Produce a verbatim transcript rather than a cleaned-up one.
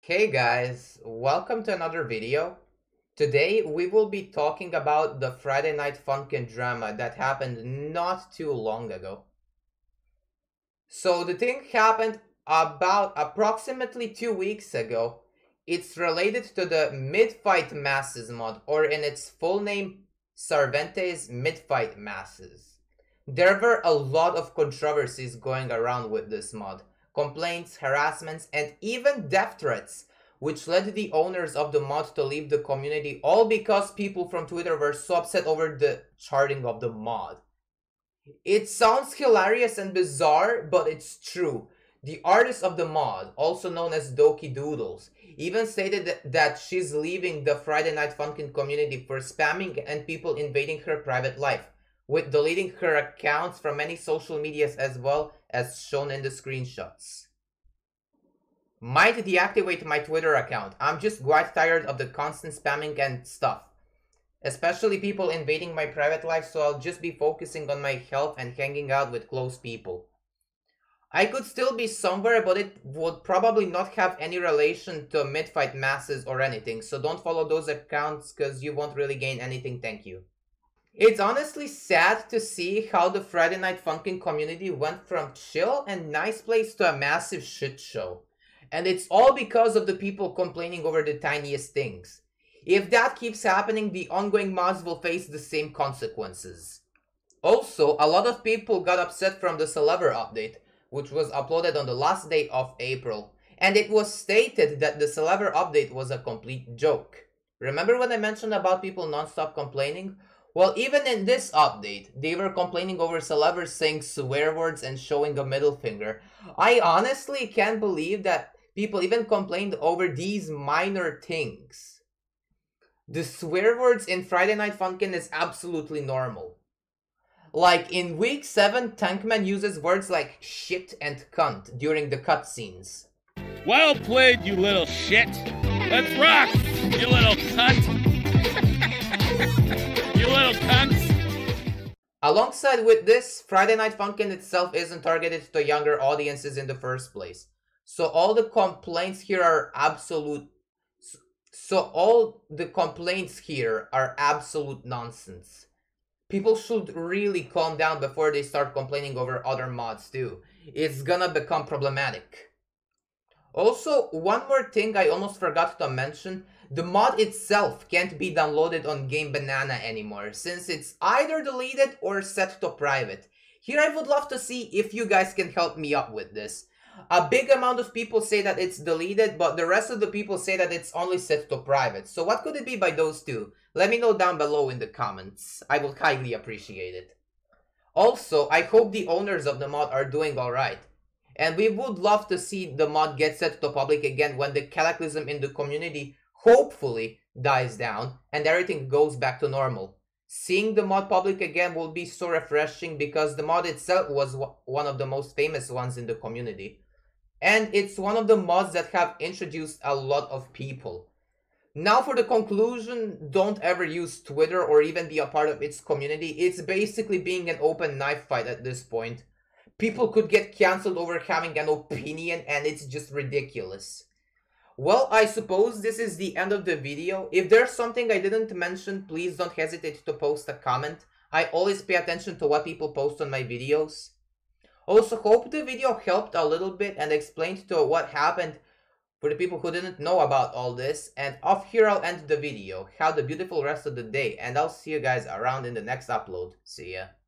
Hey guys, welcome to another video. Today we will be talking about the Friday Night Funkin' drama that happened not too long ago. So the thing happened about approximately two weeks ago. It's related to the Mid-Fight Masses mod, or in its full name, Cervantes Mid-Fight Masses. There were a lot of controversies going around with this mod. Complaints, harassments, and even death threats, which led the owners of the mod to leave the community, all because people from Twitter were so upset over the charting of the mod. It sounds hilarious and bizarre, but it's true. The artist of the mod, also known as Doki Doodles, even stated that she's leaving the Friday Night Funkin' community for spamming and people invading her private life, with deleting her accounts from many social medias as well as shown in the screenshots. Might deactivate my Twitter account. I'm just quite tired of the constant spamming and stuff. Especially people invading my private life, so I'll just be focusing on my health and hanging out with close people. I could still be somewhere, but it would probably not have any relation to Mid-Fight Masses or anything, so don't follow those accounts because you won't really gain anything, thank you. It's honestly sad to see how the Friday Night Funkin' community went from chill and nice place to a massive shit show. And it's all because of the people complaining over the tiniest things. If that keeps happening, the ongoing mods will face the same consequences. Also, a lot of people got upset from the Celever update, which was uploaded on the last day of April. And it was stated that the Celever update was a complete joke. Remember when I mentioned about people non-stop complaining? Well, even in this update, they were complaining over Celever saying swear words and showing a middle finger. I honestly can't believe that people even complained over these minor things. The swear words in Friday Night Funkin' is absolutely normal. Like in week seven, Tankman uses words like shit and cunt during the cutscenes. Well played, you little shit. Let's rock, you little cunt. You little cunts. Alongside with this, Friday Night Funkin' itself isn't targeted to younger audiences in the first place. So all the complaints here are absolute... So all the complaints here are absolute nonsense. People should really calm down before they start complaining over other mods too. It's gonna become problematic. Also, one more thing I almost forgot to mention. The mod itself can't be downloaded on Game Banana anymore, since it's either deleted or set to private. Here I would love to see if you guys can help me up with this. A big amount of people say that it's deleted, but the rest of the people say that it's only set to private. So what could it be by those two? Let me know down below in the comments. I will highly appreciate it. Also, I hope the owners of the mod are doing alright. And we would love to see the mod get set to public again when the cataclysm in the community hopefully dies down and everything goes back to normal. Seeing the mod public again will be so refreshing because the mod itself was one of the most famous ones in the community. And it's one of the mods that have introduced a lot of people. Now for the conclusion, don't ever use Twitter or even be a part of its community. It's basically being an open knife fight at this point. People could get cancelled over having an opinion and it's just ridiculous. Well, I suppose this is the end of the video. If there's something I didn't mention, please don't hesitate to post a comment. I always pay attention to what people post on my videos. Also, hope the video helped a little bit and explained to what happened for the people who didn't know about all this. And off here I'll end the video. Have a beautiful rest of the day and I'll see you guys around in the next upload. See ya.